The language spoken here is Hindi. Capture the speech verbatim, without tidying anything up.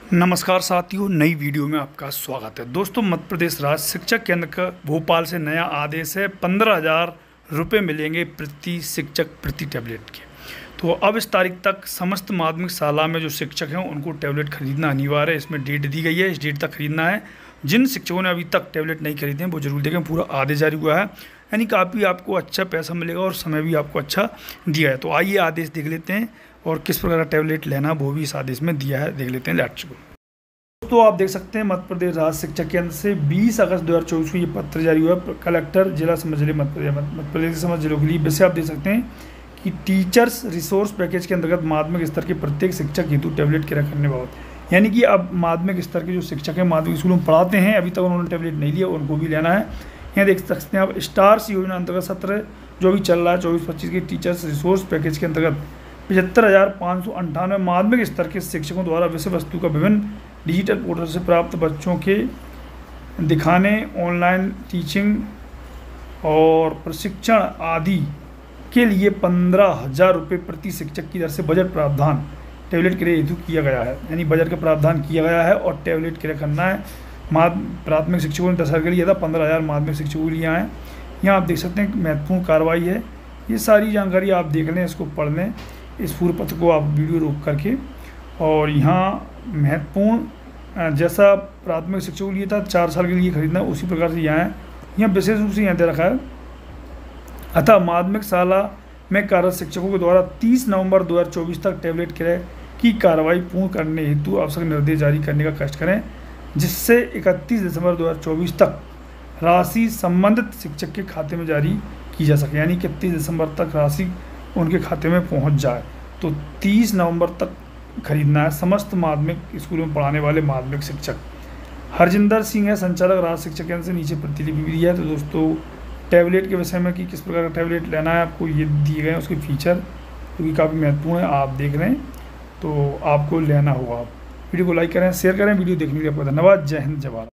नमस्कार साथियों, नई वीडियो में आपका स्वागत है। दोस्तों, मध्य प्रदेश राज्य शिक्षा केंद्र का भोपाल से नया आदेश है। पंद्रह हज़ार रुपये मिलेंगे प्रति शिक्षक प्रति टैबलेट के। तो अब इस तारीख तक समस्त माध्यमिक शाला में जो शिक्षक हैं उनको टैबलेट खरीदना अनिवार्य है। इसमें डेट दी गई है, इस डेट तक खरीदना है। जिन शिक्षकों ने अभी तक टैबलेट नहीं खरीदे हैं वो जरूर देखें, पूरा आदेश जारी हुआ है, यानी काफ़ी आपको अच्छा पैसा मिलेगा और समय भी आपको अच्छा दिया है। तो आइए आदेश देख लेते हैं और किस प्रकार का टैबलेट लेना वो भी इस आदेश में दिया है, देख लेते हैं। Let's go. दोस्तों, आप देख सकते हैं मध्य प्रदेश राज्य शिक्षा केंद्र से बीस अगस्त दो हज़ार चौबीस को ये पत्र जारी हुआ है। कलेक्टर जिला समझ जिले मध्य प्रदेश मध्य प्रदेश के समझ जिलों के लिए। वैसे आप देख सकते हैं कि टीचर्स रिसोर्स पैकेज के अंतर्गत माध्यमिक स्तर के प्रत्येक शिक्षक हेतु टैबलेट क्रय करने बाबत, यानी कि अब माध्यमिक स्तर के जो शिक्षक हैं माध्यमिक स्कूलों में पढ़ाते हैं, अभी तक उन्होंने टैबलेट नहीं लिया, उनको भी लेना है। यहाँ देख सकते हैं आप स्टार्स योजना अंतर्गत सत्र जो भी चल रहा है चौबीस पच्चीस के टीचर्स रिसोर्स पैकेज के अंतर्गत पचहत्तर हज़ार पाँच सौ अंठानवे माध्यमिक स्तर के शिक्षकों द्वारा विषय वस्तु का विभिन्न डिजिटल पोर्टल से प्राप्त बच्चों के दिखाने, ऑनलाइन टीचिंग और प्रशिक्षण आदि के लिए पंद्रह हज़ार रुपये प्रति शिक्षक की दर से बजट प्रावधान टैबलेट क्रय हेतु किया गया है। यानी बजट का प्रावधान किया गया है और टैबलेट क्रय करना है। माध्य प्राथमिक शिक्षकों ने दस हज़ार के लिए था, पंद्रह हज़ार माध्यमिक शिक्षकों के लिए हैं। यहाँ आप देख सकते हैं महत्वपूर्ण कार्रवाई है। ये सारी जानकारी आप देख लें, इसको पढ़ लें, इस पूर्व पत्र को आप वीडियो रोक करके। और यहाँ महत्वपूर्ण जैसा प्राथमिक शिक्षकों के लिए था चार साल के लिए खरीदना, उसी प्रकार से यहाँ है। यहाँ विशेष रूप से यहाँ दे रखा है, अतः माध्यमिक शाला में कार्यरत शिक्षकों के द्वारा तीस नवंबर दो हज़ार चौबीस तक टैबलेट क्रय की कार्रवाई पूर्ण करने हेतु आवश्यक निर्देश जारी करने का कष्ट करें, जिससे इकतीस दिसंबर दो हज़ार चौबीस तक राशि संबंधित शिक्षक के खाते में जारी की जा सके। यानी इकतीस दिसंबर तक राशि उनके खाते में पहुंच जाए। तो तीस नवंबर तक खरीदना है समस्त माध्यमिक स्कूलों में पढ़ाने वाले माध्यमिक शिक्षक। हरजिंदर सिंह है संचालक राज्य शिक्षा केंद्र से, नीचे प्रतिलिपि भी दिया है। तो दोस्तों, टैबलेट के विषय में कि किस प्रकार का टैबलेट लेना है आपको ये दिए गए हैं, उसके फीचर क्योंकि काफ़ी महत्वपूर्ण है, आप देख रहे हैं तो आपको लेना होगा। वीडियो को लाइक करें, शेयर करें। वीडियो देखने के लिए आपका धन्यवाद। जय हिंद, जय भारत।